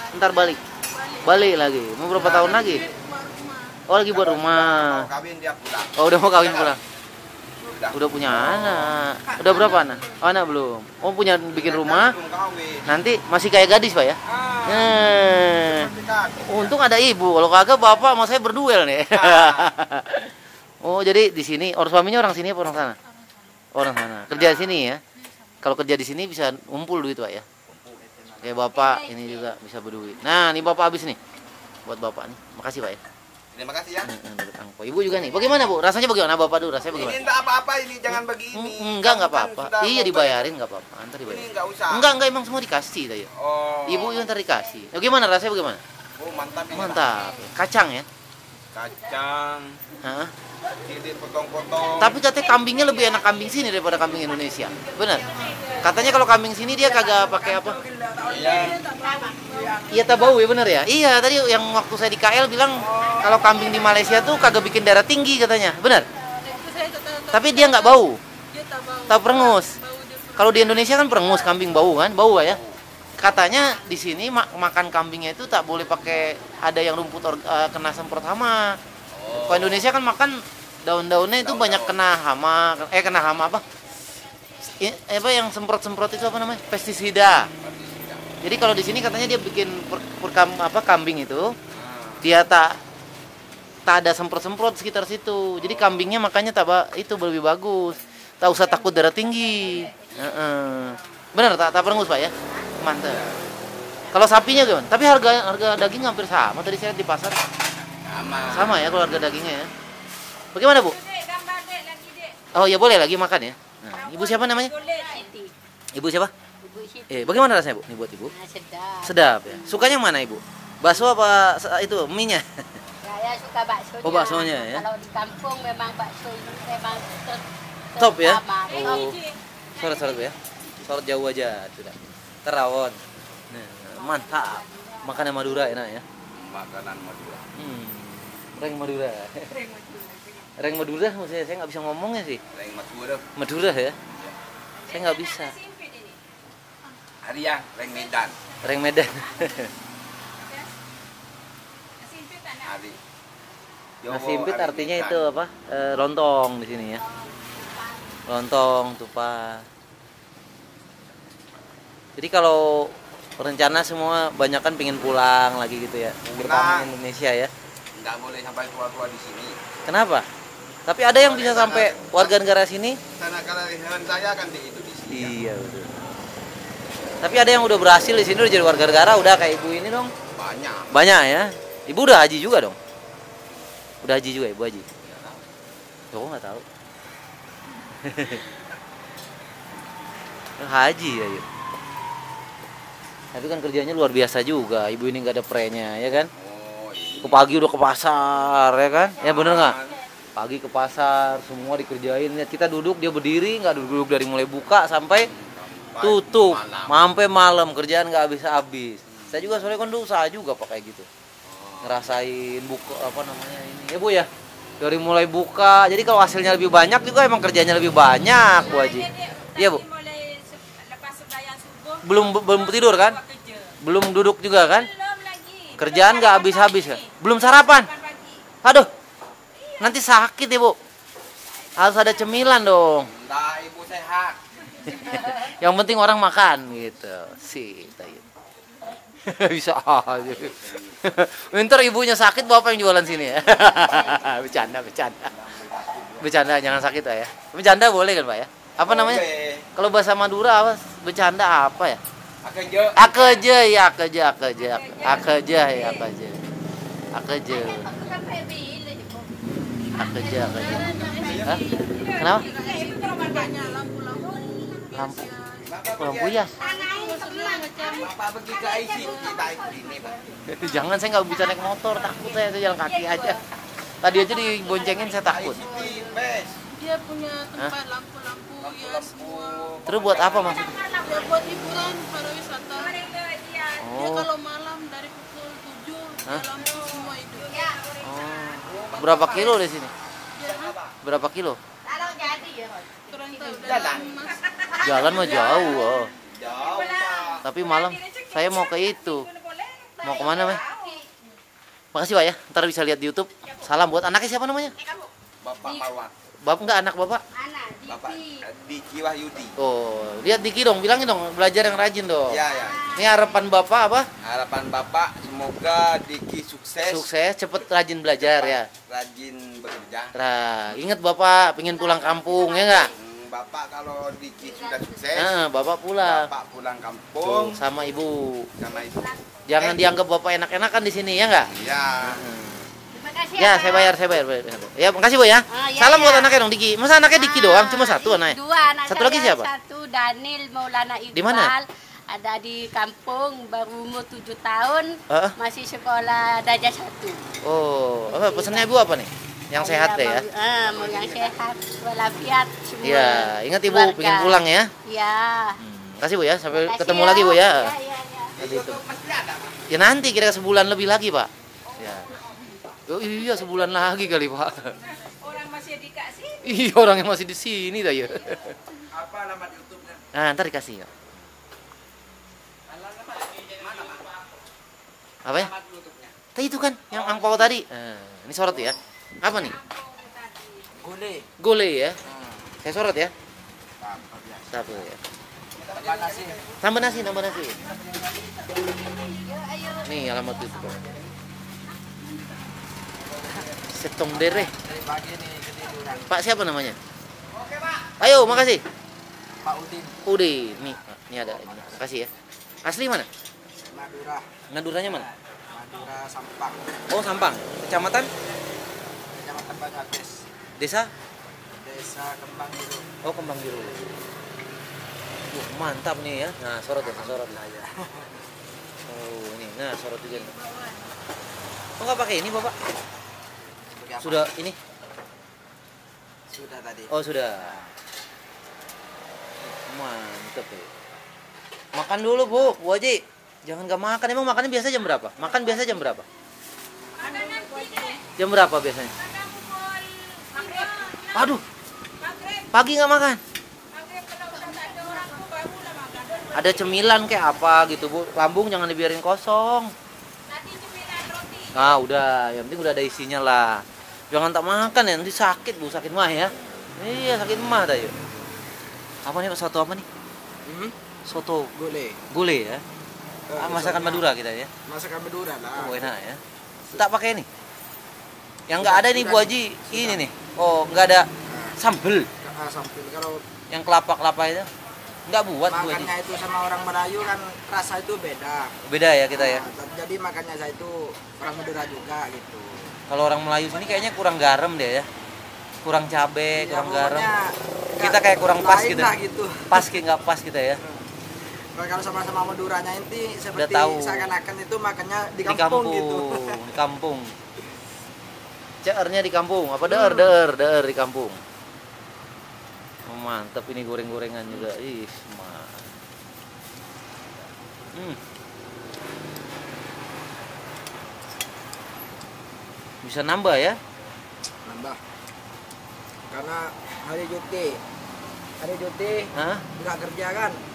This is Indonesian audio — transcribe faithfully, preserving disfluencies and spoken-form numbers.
Ntar balik. Balik lagi. Mau berapa tahun lagi? Oh, lagi buat rumah. Oh, udah mau kawin pulang. Udah punya anak. Udah berapa anak? Oh, anak belum. Oh, punya bikin rumah. Nanti masih kayak gadis, Pak ya? Eh. Untung ada ibu. Kalau kagak bapak sama saya berduel nih. Oh, jadi di sini orang suaminya orang sini apa orang sana? Orang sana. Kerja di sini ya. Kalau kerja di sini bisa ngumpul duit, Pak ya. Kayak bapak ini juga bisa berduit. Nah, ini bapak habis nih. Buat bapak nih. Makasih, Pak ya. Terima kasih ya. Ibu juga nih. Bagaimana, Bu? Rasanya bagaimana, Bapak dulu? Rasanya bagaimana? Ini enggak apa-apa, ini jangan begini. Enggak, enggak apa-apa. Iya, dibayarin enggak apa-apa. Antar dibayarin. Ini enggak usah. Enggak, enggak, emang semua dikasih tadi. Oh. Ibu yang ntar dikasih. Ya, gimana rasanya bagaimana? Oh, mantap ini. Mantap. Kacang ya? Kacang. Heeh. Ini potong-potong. Tapi katanya kambingnya lebih enak kambing sini daripada kambing Indonesia. Benar? Katanya kalau kambing sini dia kagak pakai apa? Iya. Iya, tak bau ya, bener ya? Iya, tadi yang waktu saya di K L bilang kalau kambing di Malaysia tuh kagak bikin darah tinggi katanya. Benar? Tapi dia nggak bau. Tak perengus. Kalau di Indonesia kan perengus kambing bau kan? Bau ya? Katanya di sini mak makan kambingnya itu tak boleh pakai ada yang rumput uh, kena semprot hama. Kalau Indonesia kan makan daun-daunnya itu banyak kena hama, eh kena hama apa? I, apa yang semprot-semprot itu apa namanya? Pestisida. Jadi kalau di sini katanya dia bikin per, per, apa kambing itu dia tak tak ada semprot-semprot sekitar situ. Jadi kambingnya makanya tak itu lebih bagus. Tak usah takut darah tinggi. Uh-uh. Benar tak tak perengus, Pak ya? Mantap. Kalau sapinya gimana? Tapi harga harga daging hampir sama tadi saya di pasar. Sama. Sama ya kalau harga dagingnya ya. Bagaimana, Bu? Oh ya boleh lagi makan ya. Nah, ibu siapa namanya? Ibu siapa? Eh, bagaimana rasanya, Bu? Ini buat Ibu. Sedap. Sedap ya. Sukanya mana, Ibu? Bakso apa itu mie-nya? Saya suka baksonya. Oh, baksonya ya. Kalau di kampung memang bakso ini memang ter, ter Top ya. Oh. Sorot-sorot ya. Sorot jauh aja sudah. Terawon. Nah, mantap. Makanan Madura enak ya. Makanan Madura. Hmm. Reng Madura. Reng Madura maksudnya saya nggak bisa ngomongnya sih. Reng Madura. Madura ya. Saya nggak bisa. Harian, Reng Medan. Reng Medan. Hari. Nasi impit artinya itu apa? E, lontong di sini ya. Lontong, tupat. Jadi kalau rencana semua banyak kan pingin pulang lagi gitu ya. Terutama Indonesia ya. Nggak boleh sampai tua-tua di sini. Kenapa? Tapi ada yang bisa sampai warga negara sini. Karena kelahiran saya kan di itu di sini. Iya betul. Tapi ada yang udah berhasil di sini udah jadi warga negara, udah kayak ibu ini dong. Banyak. Banyak ya. Ibu udah haji juga dong. Udah haji juga ibu haji. Kok nggak tahu. Haji ya, yuk. Tapi kan kerjanya luar biasa juga. Ibu ini nggak ada prenya, ya kan? Oh, iya. Ke pagi udah ke pasar, ya kan? Ya bener nggak? Pagi ke pasar, semua dikerjain. Lihat kita duduk, dia berdiri, nggak duduk dari mulai buka sampai tutup, sampai malam. Kerjaan nggak habis-habis. Saya juga soalnya kan usaha juga pakai gitu. Ngerasain buka apa namanya ini, ya Bu ya. Dari mulai buka, jadi kalau hasilnya lebih banyak juga emang kerjanya lebih banyak, Bu Haji. Iya Bu. Belum belum tidur kan? Belum duduk juga kan? Kerjaan nggak habis-habis kan? Belum sarapan? Aduh, nanti sakit ya Bu. Harus ada cemilan dong. Enggak, ibu sehat. Yang penting orang makan gitu. Sih, bisa aja. Ntar ibunya sakit, bapak yang jualan sini ya. Bercanda, bercanda. Bercanda, jangan sakit ya. Bercanda boleh kan Pak ya? Apa namanya? Kalau bahasa Madura apa? Bercanda apa ya? Akeje. Akeje ya, akeje, akeje, akeje ya, akeje. Akeje. Akeje, akeje. Hah? Kenapa? Lampu. Lampu ya. Bapak pergi ke I C kita ini, Pak. Jangan, saya nggak bisa naik motor, takut saya, saya jalan kaki aja. Tadi aja diboncengin saya takut. Dia punya tempat lampu-lampu ya semua. Terus buat apa maksudnya? Ya buat hiburan pariwisata. Oh. Ya kalau malam dari pukul tujuh Hah? ya lampu semua hidup. Oh. Berapa kilo di sini? Ya, Berapa kilo? kurang tahu jalan Mas. Jalan mah jauh. Oh. Jauh, Pak. Tapi malam saya mau ke itu. Mau kemana, Mah? Makasih, Pak ya. Ntar bisa lihat di YouTube. Salam buat anaknya siapa namanya? Bapak Marwan. Bapak enggak anak Bapak? Anak, Bapak Diki. Diki Wahyudi. Oh, lihat Diki dong, bilangin dong, belajar yang rajin dong. Ya, ya. Ini harapan Bapak apa? Harapan Bapak semoga Diki sukses. Sukses, cepet rajin belajar ya. Rajin bekerja. Nah, ingat Bapak pengen pulang kampung ya enggak? Hmm, Bapak kalau Diki sudah sukses, Nah, Bapak pulang. Bapak pulang Tuh, kampung sama Ibu. sama ibu. Jangan dianggap Bapak enak-enakan di sini ya enggak? Ya. Terima kasih Ya, Pak. saya bayar, saya bayar. bayar. Ya, makasih Bu ya. Oh, ya, Salam ya. buat anaknya dong Diki. Masa anaknya Diki doang? Cuma satu anaknya? Dua anak Satu saya. lagi siapa? Satu Daniel Maulana Iqbal. Di mana? Ada di kampung, baru umur tujuh tahun, Heeh. masih sekolah Darjah satu. Oh, apa pesannya Ibu apa nih? Yang sehat deh ya. Mau, ah, mau yang sehat, walafiat semua. Iya, ingat Ibu keluarga. pengen pulang ya. Iya. Hmm, makasih Bu ya, sampai Makasih ketemu ya. lagi Bu ya. Iya, iya, iya. Tadi itu. Ya nanti kira sebulan lebih lagi Pak. Ya. Oh iya sebulan lagi kali Pak. Orang masih dikasih. Iya orang yang masih di sini dah ya. Apa nama YouTube-nya? Nah ntar dikasih ya. Apa ya? Nama YouTube-nya. Tadi itu kan yang angpau tadi. Nah, ini sorot ya. Apa nih? Gule. Gole ya. Hmm. Saya sorot ya. Apa biasa. Satu ya. Tambah nasi. Tambah nasi, tambah nasi. Nih alamat itu. Setong dere. Dari pagi nih ketiduran. Pak siapa namanya? Ayo, makasih. Pak Udin, Udin. Nih, ini ada ini. Makasih ya. Asli mana? Madura. Maduranya mana? Madura Sampang. Oh, Sampang. Kecamatan? Kecamatan Banyuates. Desa? Desa Kembang Biru. Oh, Kembang Biru. Wah, mantap nih ya. Nah, sorot ya, sorot lah ya. Oh, ini. Nah, sorot juga nih. Oh, nggak pakai ini, Bapak? Sebagai apa? Sudah ini. Sudah tadi. Oh, sudah. Mantap ya. Makan dulu, Bu. Bu Haji. Jangan nggak makan. Emang makannya biasa jam berapa? Makan biasa jam berapa? Jam berapa biasanya? Aduh. Pagi nggak makan. Ada cemilan kayak apa gitu, Bu. Lambung jangan dibiarin kosong. Ah, udah. Yang penting udah ada isinya lah. Jangan tak makan ya, nanti sakit, Bu. Sakit mah ya. Iya, sakit mah dah yuk. Apa nih, Pak? Soto apa nih? Hmm? Soto Gule. gule ya. Eh, Ah, masakan misalnya Madura kita ya. Masakan Madura lah. Oh, enak ya. Tak pakai ini. Yang nggak ada nih Bu Haji, ini nih. Oh, nggak ada sambel. Ah, samping kalau Yang kelapa-kelapa itu nggak buat Bu Haji. makannya itu sama orang Melayu kan rasa itu beda. Beda ya kita ya. Nah, jadi makannya saya itu orang Madura juga gitu. Kalau orang Melayu sini kayaknya kurang garam deh ya. Kurang cabe, Ya, kurang garam. pokoknya Kita nggak kayak kurang pas lain gitu. lah gitu. Pas kayak nggak pas kita ya. Nah, kalau sama-sama Maduranya inti seperti tahu. seakan-akan itu makannya di Di kampung, kampung, gitu. di kampung. Ceernya di kampung, apa der der der di kampung. Oh, mantap ini goreng-gorengan juga. Ih, mah. Hmm. Bisa nambah ya? Nambah. Karena hari cuti. Hari cuti Hah? nggak kerja kan?